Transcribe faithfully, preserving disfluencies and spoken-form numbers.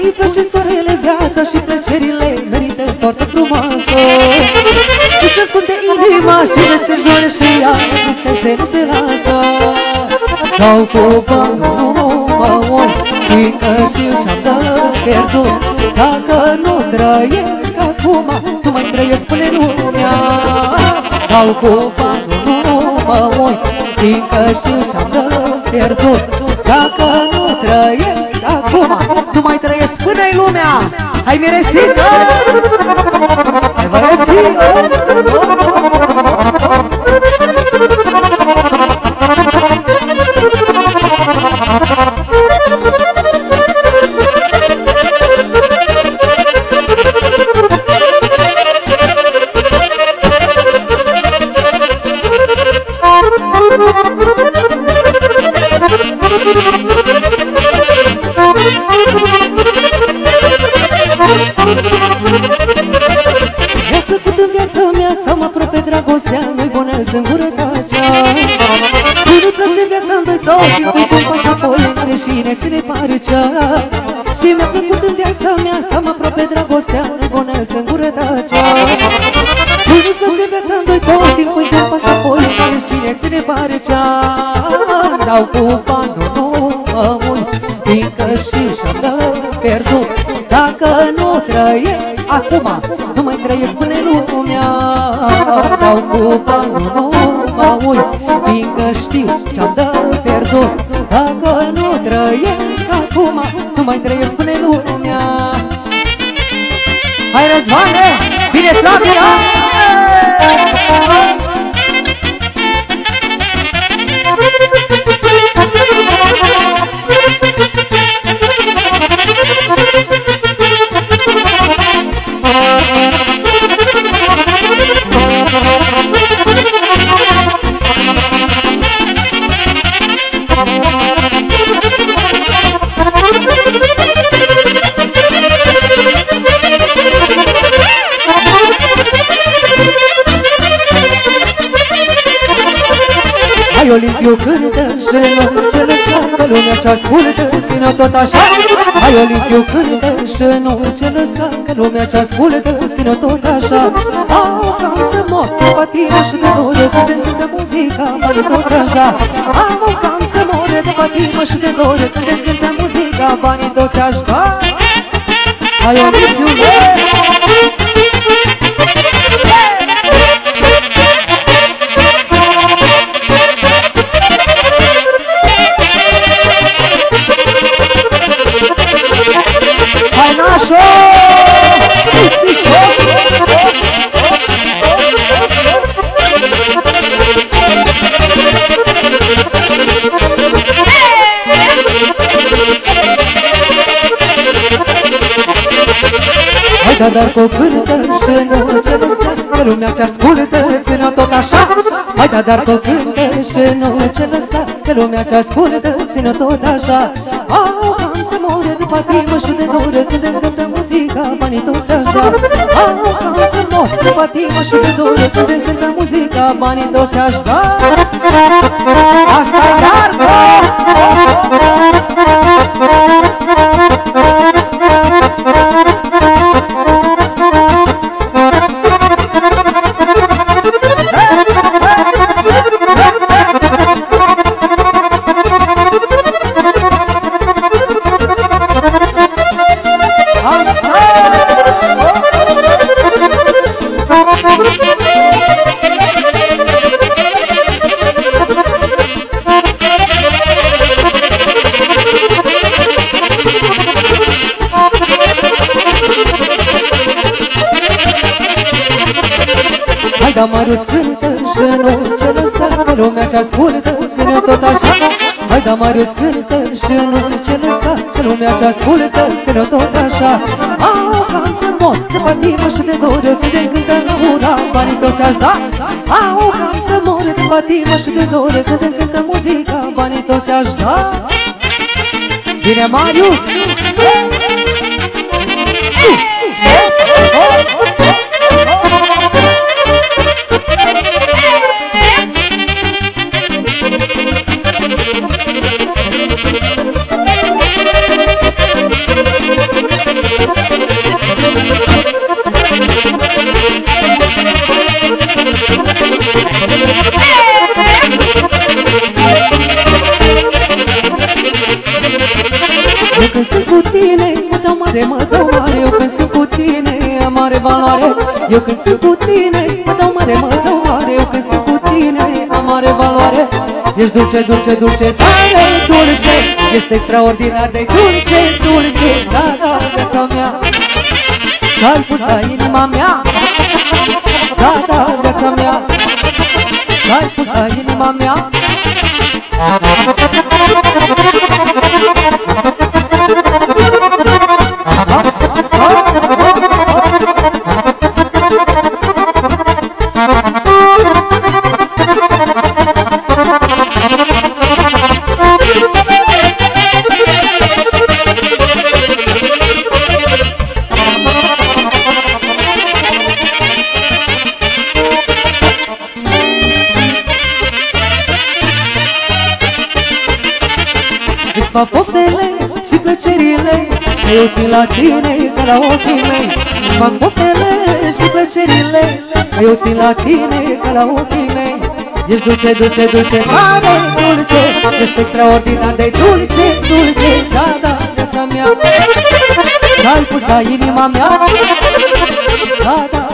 Unii place soarele, viața și plăcerile, merită soartă frumoasă. Își ascunde inima și de ce joare și ea, tristețe nu se lasă. Dau cu bani, nu mă uit, fiindcă și și-am dă pierdut. Dacă nu trăiesc acum, nu mai trăiesc până lumea. Dau cu bani, nu mă uit, fiindcă și și-am dă pierdut. Dacă nu trăiesc acum, nu mai trăiesc până-i lumea. Hai miresită! Hai băieții! Mi-a plăcut în viața mea să mă apropie dragostea, nu-i bună singurătatea. Nu-i place viața în doi doi, timpul cum pasă apoi între șine, ți-ne pare cea. Și mi-a plăcut în viața mea să mă apropie dragostea, nu-i bună singurătatea. Nu-i place viața în doi doi, timpul cum pasă apoi între șine, ți-ne pare cea. Dau cu bani, nu mă uit, fiindcă și și-am dă pierdut. Dacă nu trăiesc acum, nu mai trăiesc până lumea. Dau cu bani, nu mă uit, fiindcă știu ce-am dă pierdut. Dacă nu trăiesc acum, nu mai trăiesc până lumea. Hai Răzvane, bine Flavia! Hai Olimpiu cântă și nu ce lăsa, că lumea ce ascultă ține tot așa. Hai Olimpiu cântă și nu ce lăsa, că lumea ce ascultă ține tot așa. Au cam să mor de patină și de dor, când încântă muzica, banii toți așa. Au cam să mor de patină și de dor, când încântă muzica, banii toți așa. Hai Olimpiu, hai nașo! Sistișo! Hai da dar cu cârtă și nu ce lăsa, că lumea ce ascultă ține tot așa. Hai da dar cu cârtă și nu ce lăsa, că lumea ce ascultă ține tot așa. Au cam să moră de patimă și de doră, când încântă muzica, banii toți aș da. Au cam să moră de patimă și de doră, când încântă muzica, banii toți aș da. Asta-i Darco! Hai da Marius cântă și nu ce lăsa, că lumea ce ascultă ține tot așa. Hai da Marius cântă și nu ce lăsa, că lumea ce ascultă ține tot așa. Au cam să mor de patimă și de doră, când încântă una, banii toți aș da. Au cam să mor de patimă și de doră, când încântă muzica, banii toți aș da. Bine Marius! Sus! tine mă dau mare, mă dau mare. Eu când sunt cu tine am mare valoare. Eu când sunt cu tine mă dau mare, mă dau mare. Eu când sunt cu tine am mare valoare. Ești dulce, dulce, dulce, tare dulce. Ești extraordinar de dulce, dulce. Da, da, viața mea ce-ai pus la inima mea. Da, da, viața mea ce-ai pus la inima mea. Îți fac poftele și plăcerile, că eu țin la tine ca la ochii mei. Îți fac poftele și plăcerile, că eu țin la tine ca la ochii mei. Ești dulce, dulce, dulce, mare dulce. Ești extraordinar de dulce, dulce. Da, da, viața mea ce-ai pus la inima mea. Da, da.